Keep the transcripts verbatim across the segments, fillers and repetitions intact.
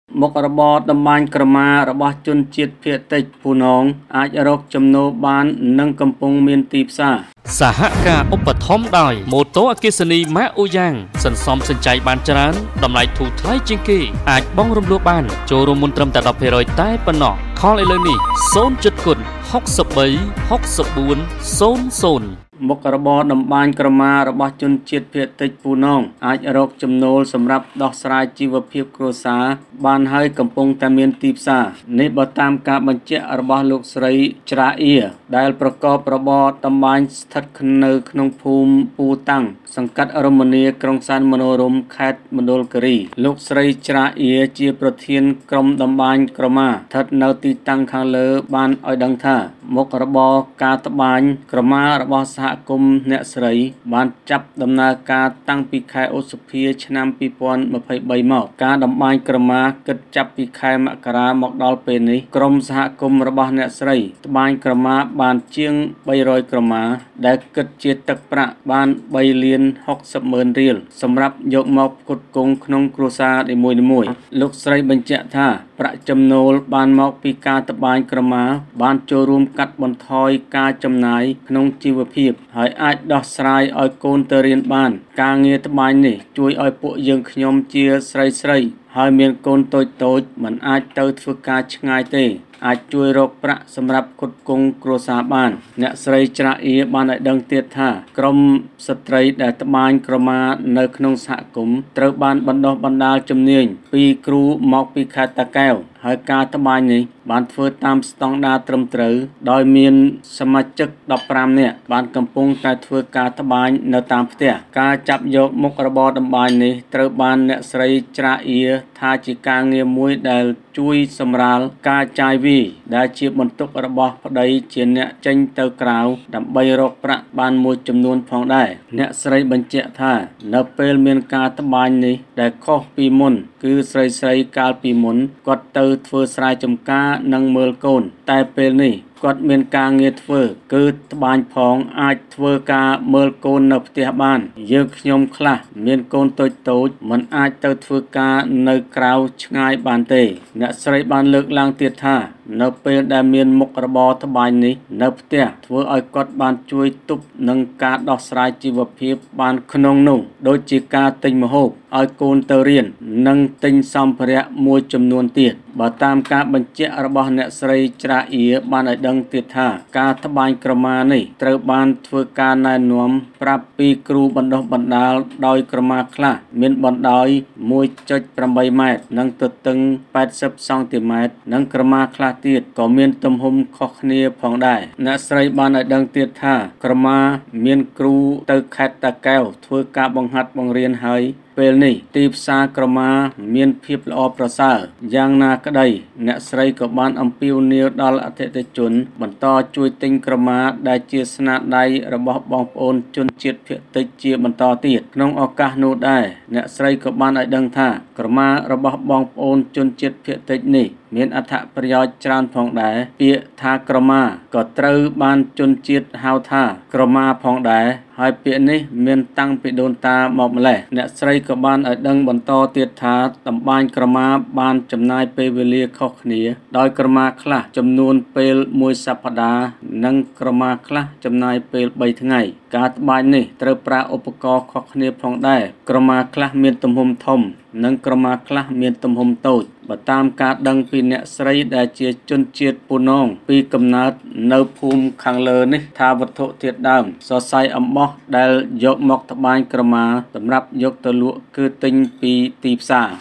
មុខរបរតម្បាញក្រមារបស់ជនជាតិភាគតិចពូនងអាចរកចំណូលបាននិងកំពុងមានទីផ្សារសហការឧបត្ថម្ភដោយម៉ូតូអគ្គិសនីម៉ាកអូយ៉ាងសន្សំសំចៃបានច្រើនតម្លៃធូរថ្លៃជាងគេអាចបង់រំលោះបានចូលរួមមុនត្រឹមតែ ដប់ភាគរយ តែប៉ុណ្ណោះខលឥឡូវនេះศูนย์จุดគុណหกสิบสาม หกสิบสี่ ศูนย์ ศูนย์មុខរបរតម្បាញក្រមារបស់ជនជាតិភាគតិចពូនងអាចរកចំណូលសម្រាប់ដោះស្រាយជីវភាពគ្រួសារបានហើយកំពុងតែមានទីផ្សារនេះបើតាមការបញ្ជាក់របស់លោកស្រីច្រាអៀដែលប្រកបរបរតម្បាញស្ថិតនៅក្នុងភូមិពូតាំងសង្កាត់រមនីក្រុងសែនមនោរម្យខេត្តមណ្ឌលគិរីលោកស្រីច្រាអៀជាប្រធានក្រុមតម្បាញក្រមាស្ថិតនៅទីតាំងខាងលើបានឲ្យដឹងថាមុខរបរការត្បាញក្រមារបស់សហគមន៍អ្នកស្រីបានចាប់ដំណើរការតាំងពីខែឧសភាឆ្នាំពីរពាន់ម្ភៃបីមកការតម្បាញក្រមាគិតចាប់ពីខែមករាមកដល់ពេលនេះក្រុមសហគមន៍របស់អ្នកស្រីត្បាញក្រមាបានជាងបីរយក្រមាដែលគិតជាទឹកប្រាក់បានបីលានហុកសិបម៉ឺនរៀលសម្រាប់យកមកផ្គត់ផ្គង់ក្នុងគ្រួសារនីមួយៗលោកស្រីបញ្ជាក់ថាប្រាក់ចំណូលបានមកពីការត្បាញក្រមាបានចូលរួមកាត់បន្ថយការចំណាយក្នុងជីវភាពហើយអាចដោះស្រាយឲ្យកូនទៅរៀនបានការងារត្បាញនេះជួយឲ្យពួកយើងខ្ញុំជាស្រីស្រីហើយមានកូនតូចតូចមិនអាចទៅធ្វើការឆ្ងាយទេអាចជួយរកប្រាក់សម្រាប់ផ្គត់ផ្គង់គ្រួសារបានអ្នកស្រីច្រាអៀបានឲ្យដឹងទៀតថាក្រុមស្ត្រីដែលត្បាញក្រមានៅក្នុងសហគមន៍ត្រូវបានបណ្ដុះបណ្ដាលជំនាញពីគ្រូមកពីខេត្តតាកែវហើយការត្បាញនេះបានធ្វើតាមស្តង់ដារត្រឹមត្រូវដោយមានសមាជិកដប់ប្រាំនាក់បានកំពុងតែធ្វើការត្បាញនៅតាមផ្ទះការចាប់យកមុខរបរតម្បាញនេះត្រូវបានអ្នកស្រីច្រាអៀថាជាការងារមួយដែលជួយសម្រាលការចាយវាយដែលជាបន្ទុករបស់ប្តីជាអ្នកចេញទៅក្រៅដើម្បីរកប្រាក់បានមួយចំនួនផងដែរអ្នកស្រីបញ្ជាក់ថានៅពេលមានការត្បាញនេះដែលខុសពីមុនគឺស្រីស្រីកាលពីមុនគាត់ទៅធ្វើស្រែចម្ការនិងមើលកូនតែពេលនេះគាត់មានការងារធ្វើគឺត្បាញផងអាចធ្វើការមើលកូននៅផ្ទះបានយើងខ្ញុំខ្លះមានកូនតូចតូចមិនអាចទៅធ្វើការនៅក្រៅឆ្ងាយបានទេអ្នកស្រីបានលើកឡើងទៀតថានៅពេលដែលមានមុខរបរត្បាញនេះនៅផ្ទះធ្វើឲ្យគាត់បានជួយទប់នឹងការដោះស្រាយជីវភាពបានក្នុងនោះដូចជាការទិញម្ហូបឲ្យកូនទៅរៀននិងទិញសម្ភារៈមួយចំនួនទៀតបើតាមការបញ្ជាក់របស់អ្នកស្រីច្រាអៀបានឲ្យដឹងទៀតថាការត្បាញក្រមានេះត្រូវបានធ្វើការណែនាំប្រាប់ពីគ្រូបណ្ដុះបណ្ដាលដោយក្រមាខ្លះមានបណ្ដោយ មួយចុចប្រាំបីម៉ែត្រនិងទទឹងប៉ែតសិបសង់ទីម៉ែត្រនិងក្រមាខ្លះទៀតក៏មានទំហំខុសគ្នាផងដែរអ្នកស្រីបានឲ្យដឹងទៀតថាក្រមាមានគ្រូទៅខេត្តតាកែវធ្វើការបង្ហាត់បង្រៀនហើយពេលនេះទីផ្សារក្រមាមានភាពល្អប្រសើរយ៉ាងណាក្តីអ្នកស្រីក៏បានអំពាវនាវដល់អតិថិជនបន្តជួយទិញក្រមាដែលជាស្នាដៃរបស់បងប្អូនជនជាតិភាគតិចជាបន្តទៀតក្នុងឱកាសនោះដែរអ្នកស្រីក៏បានឲ្យដឹងថាក្រមារបស់បងប្អូនជនជាតិភាគតិចនេះមានអត្ថប្រយោជន៍ច្រើនផងដែរពាក្យថាក្រមាក៏ត្រូវបានជនជាតិហៅថាក្រមាផងដែរហើយពាក្យនេះមានតាំងពីដូនតាមកម្លេះអ្នកស្រីក៏បានឲ្យដឹងបន្តទៀតថាតម្បាញក្រមាបានចំណាយពេលវេលាខុសគ្នាដោយក្រមាខ្លះចំនួនពេលមួយសប្តាហ៍និងក្រមាខ្លះចំណាយពេលបីថ្ងៃការត្បាញនេះត្រូវប្រើឧបករណ៍ខុសគ្នាផងដែរក្រមាខ្លះមានទំហំធំនិងក្រមាខ្លះមានទំហំតូចបើតាមការដឹងពីអ្នកស្រីដែលជាជនជាតិពូនងពីកំណើតនៅភូមិខាងលើនេះថាវត្ថុធាតុដើមសរសៃអំបោះដែលយកមកត្បាញក្រមាសម្រាប់យកទៅលក់គឺទិញពីទីផ្សារ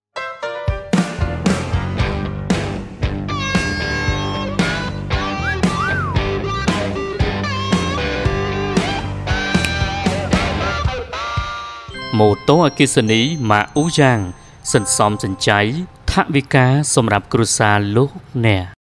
ម៉ូតូអគ្គិសនីម៉ាកអូយ៉ាងសន្សំសំចៃថវិកាសម្រាប់គ្រួសារលោកអ្នក